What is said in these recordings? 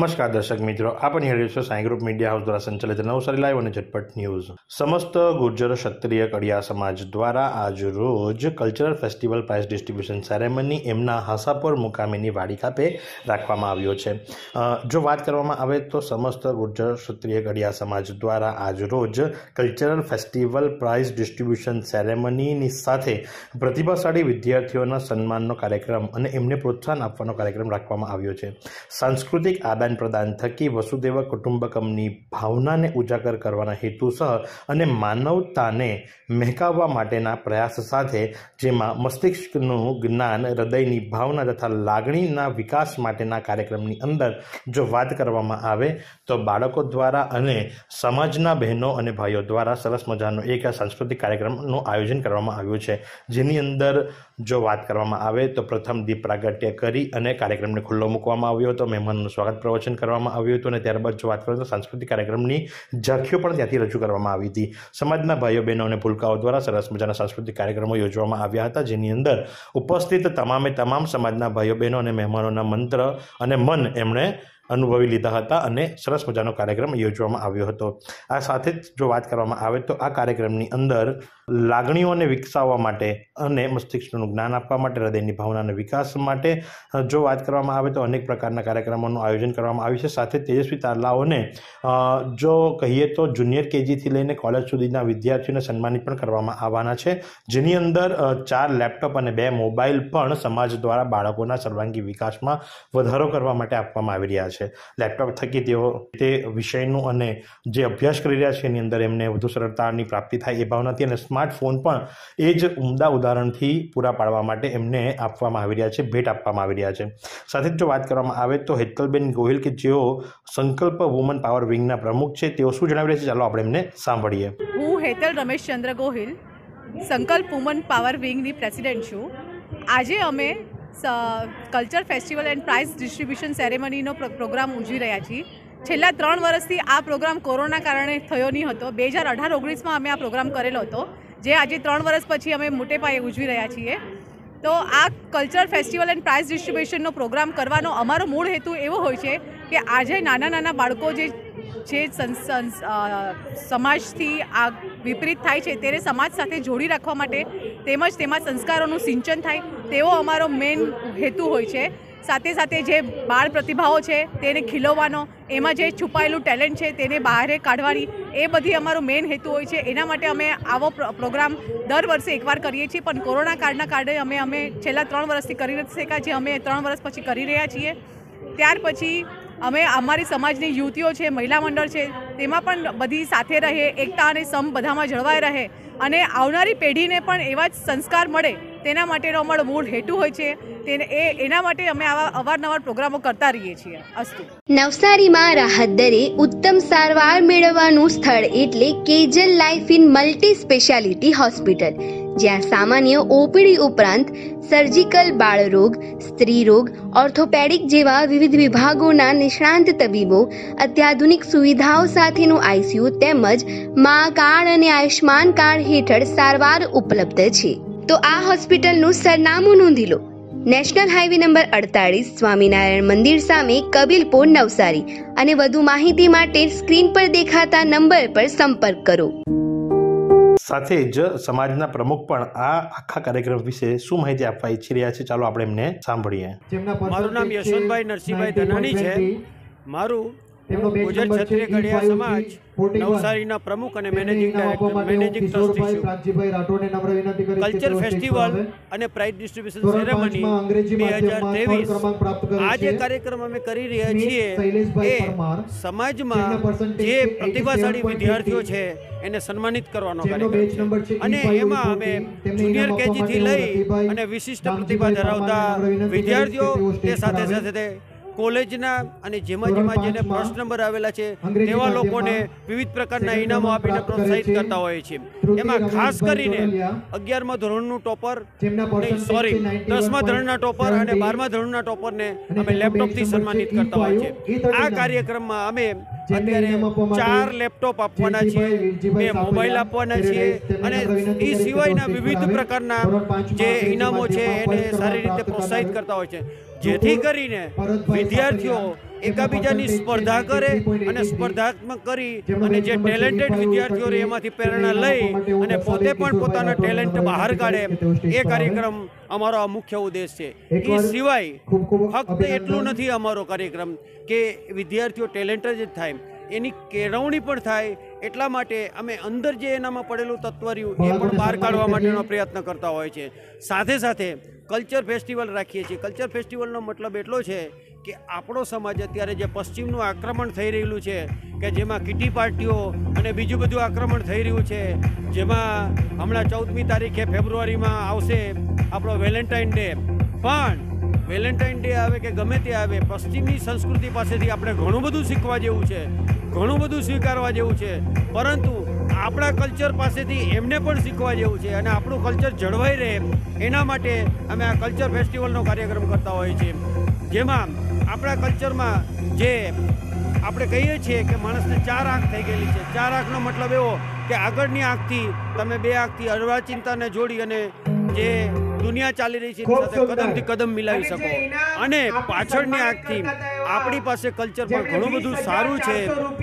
नमस्कार दर्शक मित्रों, आप निहाळी છો સાઈ ગ્રુપ મીડિયા હાઉસ દ્વારા સંચાલિત નવસારી લાઈવ અને ઝટપટ ન્યૂઝ। સમસ્ત ગુર્જર ક્ષત્રિય કડિયા સમાજ દ્વારા આજ રોજ cultural festival prize distribution ceremony એમના હાસાપુર મુકામેની વાડી ખાતે રાખવામાં આવ્યો છે। જો વાત કરવામાં આવે તો સમસ્ત ગુર્જર ક્ષત્રિય કડિયા સમાજ દ્વારા આજ રોજ કલ્ચરલ ફેસ્ટિવલ પ્રાઇઝ ડિસ્ટ્રીબ્યુશન સેરેમનીની સાથે પ્રતિભાશાળી વિદ્યાર્થીઓના સન્માનનો કાર્યક્રમ અને એમને પ્રોત્સાહન આપવાનો કાર્યક્રમ રાખવામાં આવ્યો છે। सांस्कृतिक आदान प्रदान थकी वसुदेव कुटुंबकमनी भावना ने उजागर करवाना हेतुसह अने मानवताने महकाववा माटेना प्रयास साथे जेमां मस्तिष्कनुं ज्ञान, हृदयनी भावना तथा लागणीना विकास माटेना कार्यक्रमनी अंदर जो बात करवामां आवे तो बाळको द्वारा अने समाजना बहनों अने भाईओ द्वारा सरस मजानो एक सांस्कृतिक कार्यक्रमनुं आयोजन करवामां आव्युं छे। जेनी अंदर जो बात करवामां आवे तो प्रथम दीप प्रागट्य करी अने कार्यक्रमने खुल्लो मूकवामां આવ્યો હતો। મહેમાનનું સ્વાગત પ્રવચન કરવામાં આવ્યું હતું અને ત્યારબાદ જો વાત કરીએ તો સાંસ્કૃતિક કાર્યક્રમની ઝાંખીઓ પણ ત્યાંથી રજૂ કરવામાં આવી હતી। સમાજના ભાઈઓ બહેનો અને ભૂલકાઓ દ્વારા સરસ મજાના સાંસ્કૃતિક કાર્યક્રમો યોજવામાં આવ્યા હતા, જેની અંદર ઉપસ્થિત તમામે તમામ સમાજના ભાઈઓ બહેનો અને મહેમાનોના મંત્ર અને મન એમણે અનુભવી લીધા હતા અને સરસ મજાનો કાર્યક્રમ યોજવામાં આવ્યો હતો। આ સાથે જ જો વાત કરવામાં આવે તો આ કાર્યક્રમની અંદર લાગણીઓને વિકસાવવા માટે અને મસ્તિષ્કનું જ્ઞાન આપવા માટે, હૃદયની ભાવનાના વિકાસ માટે જો વાત કરવામાં આવે તો અનેક પ્રકારના કાર્યક્રમોનું આયોજન કરવામાં આવ્યું છે। સાથે તેજસ્વી તારલાઓને જો કહીએ તો જુનિયર કેજીથી લઈને કોલેજ સુધીના વિદ્યાર્થીઓને સન્માનિત પણ કરવામાં આવવાના છે, જેની અંદર 4 લેપટોપ અને 2 મોબાઈલ પણ સમાજ દ્વારા બાળકોના સર્વાંગી વિકાસમાં વધારો કરવા માટે આપવામાં આવી રહ્યા છે। લેપટોપ થકી તેઓ તે વિષયનું અને જે અભ્યાસ કરી રહ્યા છે એની અંદર એમને વધુ સરળતાની પ્રાપ્તિ થાય એ ભાવનાથી અને સ્માર્ટફોન પણ એ જ ઉમદા ઉદાહરણથી પૂરા પાડવા માટે એમને આપવામાં આવી રહ્યા છે, ભેટ આપવામાં આવી રહ્યા છે। સાથે જ જો વાત કરવામાં આવે તો હેતલબેન ગોહિલ કે જેઓ સંકલ્પ વુમન પાવર વિંગના પ્રમુખ છે, તેઓ શું જણાવી રહ્યા છે, ચાલો આપણે એમને સાંભળીએ। હું હેતલ રમેશચંદ્ર ગોહિલ, સંકલ્પ વુમન પાવર વિંગની પ્રેસિડેન્ટ છું। આજે અમે culture festival and prize distribution સેરેમનીનો પ્રોગ્રામ ઉજવી રહ્યા છીએ। છેલ્લા 3 વર્ષથી આ પ્રોગ્રામ કોરોના કારણે થયો નહીં હતો। 2018-19માં અમે આ પ્રોગ્રામ કરેલો હતો, જે આજે 3 વર્ષ પછી અમે મોટે પાયે ઉજવી રહ્યા છીએ। તો આ કલ્ચર ફેસ્ટિવલ એન્ડ પ્રાઇઝ ડિસ્ટ્રીબ્યુશનનો પ્રોગ્રામ કરવાનો અમારો મૂળ હેતુ એવો હોય છે કે આજે નાના નાના બાળકો જે સમાજથી આ વિપરીત થાય છે તેને સમાજ સાથે જોડી રાખવા માટે તેમજ તેમાં સંસ્કારોનું સિંચન થાય તેવો અમારો મેઇન હેતુ હોય છે। સાથે સાથે જે બાળ પ્રતિભાઓ છે તેને ખીલવવાનો, એમાં જે છુપાયેલું ટેલેન્ટ છે તેને બહાર કાઢવાની, એ બધી અમારો મેઇન હેતુ હોય છે। એના માટે અમે આવો પ્રોગ્રામ દર વર્ષે એકવાર કરીએ છીએ, પણ કોરોના કાળના કારણે અમે છેલ્લા 3 વર્ષથી કરી નથી શક્યા, જે અમે 3 વર્ષ પછી કરી રહ્યા છીએ। ત્યાર પછી અમે અમારી સમાજની યુવતીઓ છે, મહિલા મંડળ છે, તેમાં પણ બધી સાથે રહે, એકતા અને સમ બધામાં જળવાઈ રહે અને આવનારી પેઢીને પણ એવા જ સંસ્કાર મળે તેના માટેનો અમારો મૂળ હેતુ હોય છે। એના માટે અમે આવા અવારનવાર પ્રોગ્રામો કરતા રહીએ છીએ। અસ્તુ। નવસારીમાં રાહત દરે ઉત્તમ સારવાર મેળવવાનું સ્થળ એટલે Kejal life in multi speciality hospital, જ્યાં સામાન્ય ઓપીડી ઉપરાંત સર્જિકલ, બાળરોગ, સ્ત્રી રોગ, ઓર્થોપેડિક જેવા વિવિધ વિભાગોના નિષ્ણાંત તબીબો, અત્યાધુનિક સુવિધાઓ સાથેનું આઈસીયુ તેમજ મા કાર્ડ અને આયુષ્માન કાર્ડ હેઠળ સારવાર ઉપલબ્ધ છે। તો આ હોસ્પિટલનું સરનામું નોંધી લો। નેશનલ હાઈવે નંબર 48, સ્વામિનારાયણ મંદિર સામે, કબીલપુર, નવસારી। અને વધુ માહિતી માટે સ્ક્રીન પર દેખાતા નંબર પર સંપર્ક કરો। સાથે જ સમાજના પ્રમુખ પણ આ આખા કાર્યક્રમ વિશે શું માહિતી આપવા ઈચ્છી રહ્યા છે, ચાલો આપણે એમને સાંભળીએ। મારું નામ યશવંતભાઈ નરસિંહભાઈ ધનાણી છે। મારું ગુર્જર ક્ષત્રિય કડિયા સમાજ નવસારીના પ્રમુખ અને મેનેજિંગ ટ્રસ્ટી છું। કલ્ચર ફેસ્ટિવલ અને પ્રાઇઝ ડિસ્ટ્રીબ્યુશન સેરેમની 2023 આ જે કાર્યક્રમ અમે કરી રહ્યા છીએ એ સમાજમાં જે પ્રતિભાશાળી વિદ્યાર્થીઓ છે એને સન્માનિત કરવાનો કાર્યક્રમ છે અને એમાં અમે જુનિયર કેજીથી લઈ અને વિશિષ્ટ પ્રતિભા ધરાવતા વિદ્યાર્થીઓ, તે સાથે સાથે કોલેજના અને જેમાં જેને ફર્સ્ટ નંબર આવેલા છે તેવા લોકોને વિવિધ પ્રકારના ઇનામો આપીને પ્રોત્સાહિત કરતા હોઈએ છીએ। એમાં ખાસ કરીને 11મા ધોરણનું ટોપર, 10મા ધોરણના ટોપર અને 12મા ધોરણના ટોપરને અમે લેપટોપથી સન્માનિત કરતા હોઈએ છીએ। આ કાર્યક્રમમાં અમે અત્યારે 4 લેપટોપ આપવાના છીએ, 2 મોબાઈલ આપવાના છીએ અને એ સિવાયના વિવિધ પ્રકારના જે ઇનામો છે એને સારી રીતે પ્રોત્સાહિત કરતા હોય છે, જેથી કરીને વિદ્યાર્થીઓ એકાબીજાની સ્પર્ધા કરે અને સ્પર્ધાત્મક કરી અને જે ટેલેન્ટેડ વિદ્યાર્થીઓ એમાંથી પ્રેરણા લઈ અને પોતે પણ પોતાના ટેલેન્ટ બહાર કાઢે, એ કાર્યક્રમ અમારો આ મુખ્ય ઉદ્દેશ છે. એ સિવાય ફક્ત એટલું નથી અમારો કાર્યક્રમ કે વિદ્યાર્થીઓ ટેલેન્ટેડ જ થાય, એની કેળવણી પણ થાય. એટલા માટે અમે અંદર જે એનામાં પડેલું તત્વ રહ્યું એ પણ બહાર કાઢવા માટેનો પ્રયત્ન કરતા હોય છે. સાથે સાથે કલ્ચર ફેસ્ટિવલ રાખીએ છીએ. કલ્ચર ફેસ્ટિવલનો મતલબ એટલો છે કે આપણો સમાજ અત્યારે જે પશ્ચિમનું આક્રમણ થઈ રહેલું છે, કે જેમાં કિટી પાર્ટીઓ અને બીજું બધું આક્રમણ થઈ રહ્યું છે, જેમાં હમણાં 14મી તારીખે ફેબ્રુઆરીમાં આવશે આપણો વેલેન્ટાઇન ડે. પણ વેલેન્ટાઇન ડે આવે કે ગમે તે આવે, પશ્ચિમની સંસ્કૃતિ પાસેથી આપણે ઘણું બધું શીખવા જેવું છે, ઘણું બધું સ્વીકારવા જેવું છે, પરંતુ આપણા કલ્ચર પાસેથી એમને પણ શીખવા જેવું છે. અને આપણું કલ્ચર જળવાઈ રહે એના માટે અમે આ કલ્ચર ફેસ્ટિવલનો કાર્યક્રમ કરતા હોઈએ છીએ, જેમાં આપણા કલ્ચરમાં જે આપણે કહીએ છીએ કે માણસને 4 આંખ થઈ ગયેલી છે. 4 આંખનો મતલબ એવો કે આગળની આંખથી તમે 2 આંખથી અર્વાચિંતાને જોડી અને જે દુનિયા ચાલી રહી છે એની સાથે કદમથી કદમ મિલાવી શકો, અને પાછળની આંખથી આપણી પાસે કલ્ચરમાં ઘણું બધું સારું છે.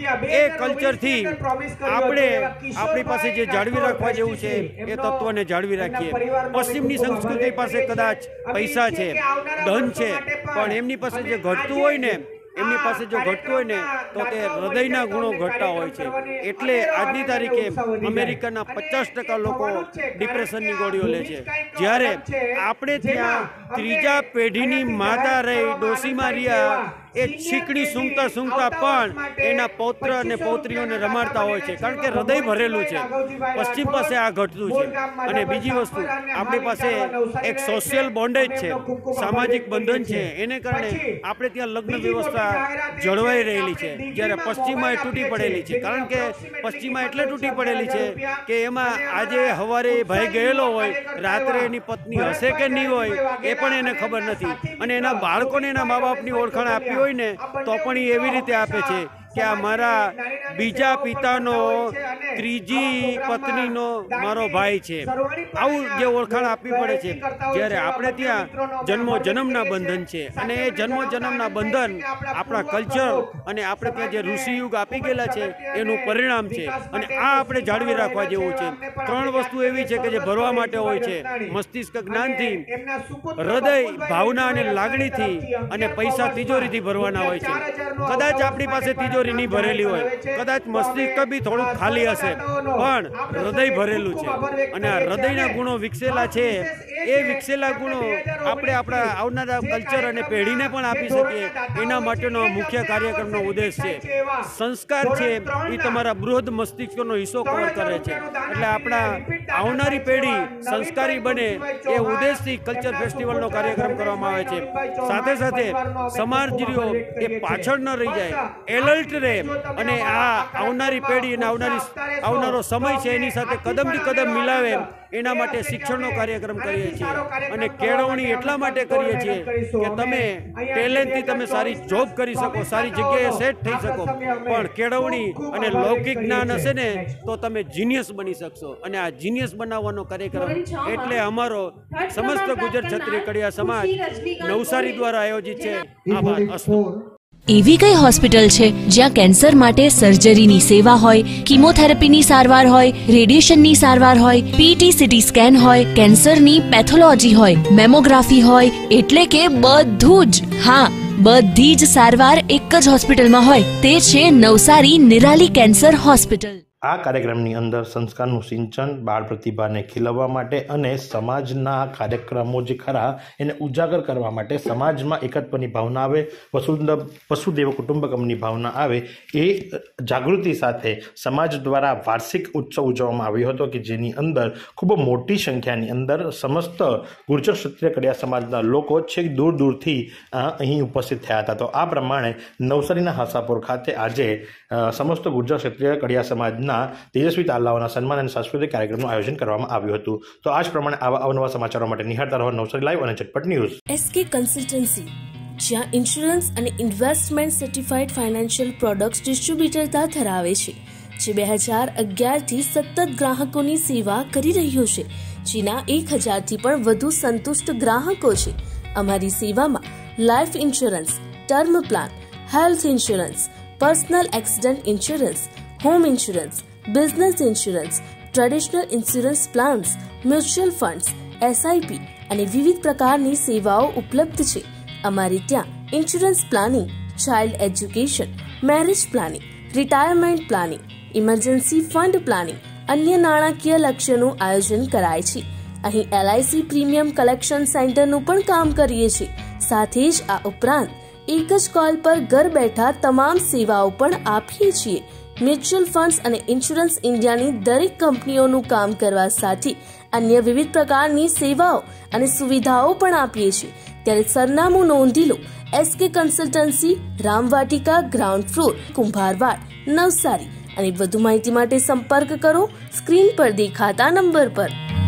એ કલ્ચરથી આપણે આપણી પાસે જે જાળવી રાખવા જેવું છે એ તત્વને જાળવી રાખીએ. પશ્ચિમની સંસ્કૃતિ પાસે કદાચ પૈસા છે, ધન છે, પણ એમની પાસે જે ઘટતું હોય ને, એમની પાસે જો ઘટતું હોય ને તો તે હૃદયના ગુણો ઘટતા હોય છે. એટલે આજની તારીખે અમેરિકાના 50% લોકો ડિપ્રેશનની ગોળીઓ લે છે, જ્યારે આપણે ત્યાં 3જા પેઢીની માતા રહી, ડોસીમાં રહ્યા, એ છીકડી સૂંઘતા સૂંઘતા પણ એના પૌત્ર અને પૌત્રીઓને રમાડતા હોય છે, કારણ કે હૃદય ભરેલું છે. પશ્ચિમ પાસે આ ઘટતું છે. અને બીજી વસ્તુ, આપણી પાસે એક સોશિયલ બોન્ડેજ છે, સામાજિક બંધન છે, એને કારણે આપણે ત્યાં લગ્ન વ્યવસ્થા જળવાઈ રહેલી છે, જ્યારે પશ્ચિમમાં એ તૂટી પડેલી છે. કારણ કે પશ્ચિમમાં એટલે તૂટી પડેલી છે કે એમાં આજે સવારે ભાઈ ગયેલો હોય, રાત્રે એની પત્ની હશે કે નહીં હોય એ પણ એને ખબર નથી, અને એના બાળકોને એના મા બાપની ઓળખાણ આપી હોય ને તો પણ એ એવી રીતે આપે છે કે આ મારા બીજા પિતાનો 3જી પત્નીનો મારો ભાઈ છે. આવું જે ઓળખાણ આપવી પડે છે, જ્યારે આપણે ત્યાં જન્મના બંધન છે, અને એ જન્મના બંધન આપણા કલ્ચર અને આપણે ત્યાં જે ઋષિયુગ આપી ગયેલા છે એનું પરિણામ છે, અને આ આપણે જાળવી રાખવા જેવું છે. 3 વસ્તુ એવી છે કે જે ભરવા માટે હોય છે: મસ્તિષ્ક જ્ઞાનથી, હૃદય ભાવના અને લાગણીથી, અને પૈસા તિજોરીથી ભરવાના હોય છે. કદાચ આપણી પાસે તિજોરી નહીં ભરેલી હોય, કદાચ મસ્તિષ્ક બી થોડું ખાલી હશે, પણ હૃદય ભરેલું છે, અને આ હૃદયના ગુણો વિકસેલા છે. એ વિકસેલા ગુણો આપણે આપણા આવનારા કલ્ચર અને પેઢીને પણ આપી શકીએ, એના માટેનો મુખ્ય કાર્યક્રમનો ઉદ્દેશ છે. સંસ્કાર છે એ તમારા બૃહદ મસ્તિષ્કનો હિસ્સો કવર કરે છે, એટલે આપણા આવનારી પેઢી સંસ્કારી બને એ ઉદ્દેશથી કલ્ચર ફેસ્ટિવલનો કાર્યક્રમ કરવામાં આવે છે. સાથે સાથે સમાજરીઓ એ પાછળ ન રહી જાય, એલર્ટ રહે, અને આ આવનારી પેઢી અને આવનારો સમય છે એની સાથે કદમથી કદમ મિલાવે, એના માટે શિક્ષણનો કાર્યક્રમ કરીએ છીએ. અને કેળવણી એટલા માટે કરીએ છીએ કે તમે ટેલેન્ટથી તમે સારી જોબ કરી શકો, સારી જગ્યાએ સેટ થઈ શકો, પણ કેળવણી અને લૌકિક જ્ઞાન હશે ને તો તમે જીનિયસ બની શકશો. અને આ જીનિયસ બનાવવાનો કાર્યક્રમ એટલે અમારો સમસ્ત ગુજર ક્ષત્રિય કડિયા સમાજ નવસારી દ્વારા આયોજિત છે. આભાર. અસ્તુ. એવી કઈ હોસ્પિટલ છે જ્યાં કેન્સર માટે સર્જરીની સેવા હોય, કીમોથેરાપીની સારવાર હોય, રેડિયેશનની સારવાર હોય, પીટી સીટી સ્કેન હોય, કેન્સરની પેથોલોજી હોય, મેમોગ્રાફી હોય, એટલે કે બધું જ. હા, બધી જ સારવાર એક જ હોસ્પિટલમાં હોય. તે છે નવસારી નિરાલી કેન્સર હોસ્પિટલ. આ કાર્યક્રમની અંદર સંસ્કારનું સિંચન, બાળ પ્રતિભાને ખીલવવા માટે અને સમાજના કાર્યક્રમો જે ખરા એને ઉજાગર કરવા માટે, સમાજમાં એકત્વની ભાવના આવે, વસુદેવ કુટુંબકમની ભાવના આવે, એ જાગૃતિ સાથે સમાજ દ્વારા વાર્ષિક ઉત્સવ ઉજવવામાં આવ્યો હતો, કે જેની અંદર ખૂબ મોટી સંખ્યાની અંદર સમસ્ત ગુર્જર ક્ષત્રિય કડિયા સમાજના લોકો છેક દૂર દૂરથી અહીં ઉપસ્થિત થયા હતા. તો આ પ્રમાણે નવસારીના હાસાપુર ખાતે આજે સમસ્ત ગુર્જર ક્ષત્રિય કડિયા સમાજના તેજસ્વી તાલાઓના સન્માન અને સાંસ્કૃતિક કાર્યક્રમનું આયોજન કરવામાં આવ્યું હતું. તો આ જ પ્રમાણે આવા અવનવા સમાચારો માટે નિહાળતા રહો નવસારી લાઈવ અને ઝટપટ ન્યૂઝ. એસકે કન્સલ્ટન્સી, જ્યાં ઇન્સ્યોરન્સ અને investment certified financial products distributor ધરાવે છે, જે 2011થી સતત ગ્રાહકોની સેવા કરી રહ્યો છે, જેના 1000થી પણ વધુ સંતુષ્ટ ગ્રાહકો છે. અમારી સેવામાં life insurance, term plan, health insurance, personal accident insurance, home insurance, business insurance, traditional insurance plans, mutual funds, SIP અને વિવિધ પ્રકારની સેવાઓ ઉપલબ્ધ છે. અમારી ત્યાં insurance planning, child education, marriage planning, retirement planning, emergency fund planning, અન્ય નાણાકીય લક્ષ્યનું આયોજન કરાય છે. અહીં LIC પ્રીમિયમ કલેક્શન સેન્ટરનું પણ કામ કરીએ છીએ. સાથે જ આ ઉપરાંત એક જ કોલ પર ઘર બેઠા તમામ સેવાઓ પણ આપીએ છીએ. મ્યુચ્યુઅલ ફંડ્સ અને ઇન્સ્યોરન્સ ઇન્ડિયાની દરેક કંપનીઓનું કામ કરવા સાથે અન્ય વિવિધ પ્રકારની સેવાઓ અને સુવિધાઓ પણ આપીએ છીએ. ત્યારે સરનામું નોંધી લો. SK consultancy, Ramvatika, ground floor, Kumbharvad, Navsari. અને વધુ માહિતી માટે સંપર્ક કરો સ્ક્રીન પર દેખાતા નંબર પર.